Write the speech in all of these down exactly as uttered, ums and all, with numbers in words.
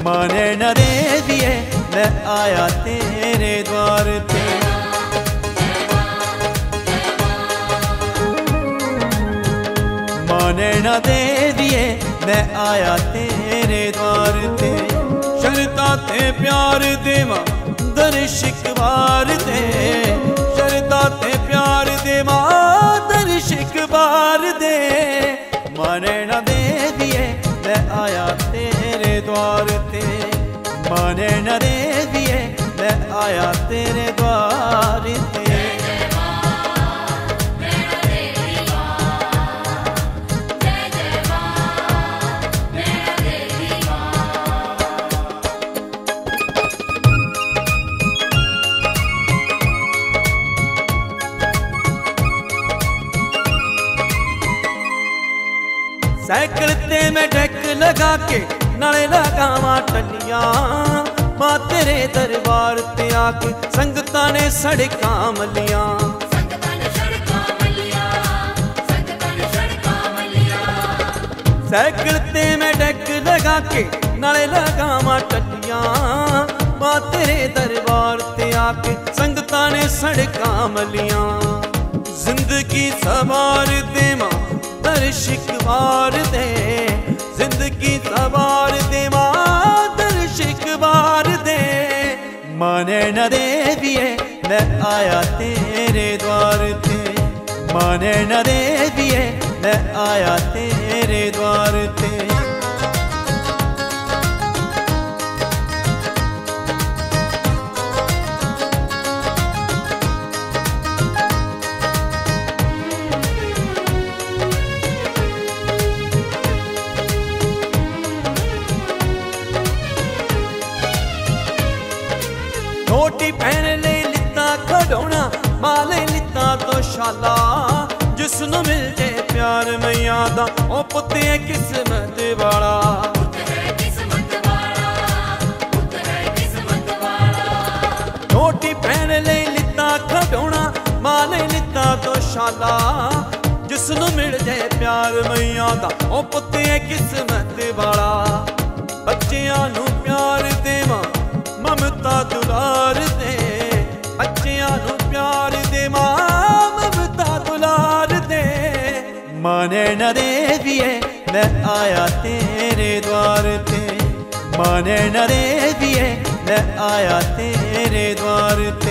माने न देविए मैं आया तेरे द्वार पे। माने न देविए मैं आया तेरे द्वार पे। शरता ते प्यार देवा दर्श एक बार दे। शरता ते प्यार देवा दर्श एक बार दे। माने न देविए मैं आया तेरे द्वार ते। माने न देविए मैं आया तेरे द्वार ते। साइकिल ते मैं डेक लगा के नाले लगावा टलियां। मां तेरे दरबार ते आके संगतां ने सड़कां मलियां। साइकिल ते मैं डेक लगा के नाले लगावा टलियां। मां तेरे दरबार ते आके संगतां ने सड़कां मलियां। जिंदगी सवार दे मां दर्श एक बार दे। जिंदगी सवार दे मां दर्श एक बार दे। माने न देविए मैं आया तेरे द्वार ते। माने न देविए मैं आया तेरे द्वार ते। रोटी पहन ले लिता खड़ोना माले लिता तो शाला। जिसनों मिल जाए प्यार मैया दा ओ पुत है किस्मत वाला। रोटी पहन ले लिता खड़ोना माले लिता तो शाला। जिसनों मिल जाए प्यार मैया दा ओ पुत है किस्मत वाला। बच्चियां नू प्यार देवा ममता दुलार दे। बच्चियां नू प्यार दे ममता दुलार दे। माने न देविए मैं आया तेरे द्वार ते। माने न देविए मैं आया तेरे द्वार ते।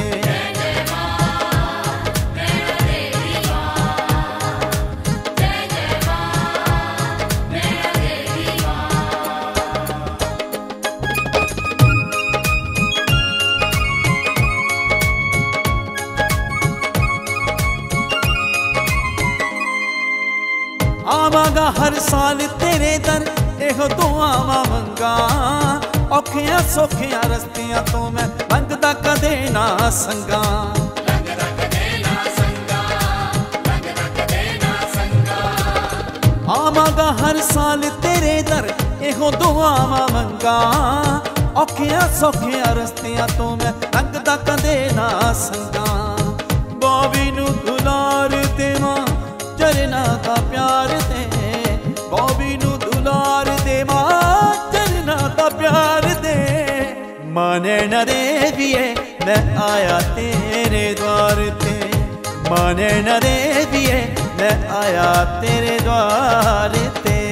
आवागा हर साल तेरे दर एहो दुआवां मंगा। औखियां सौखियां रस्तियां तो मैं लंघदा कदे ना संगा। आवागा हर साल तेरे दर एहो दुआवां मंगा। औखियां सौखियां रस्तियां तो मैं लंघदा कदे ना संगा। बॉबी नू दुलार देवा चरना का प्यार दे। बॉबी नू दुलार दे मां चरना का प्यार दे। माने न देविए मैं आया तेरे द्वार ते। माने न देविए मैं आया तेरे द्वार ते।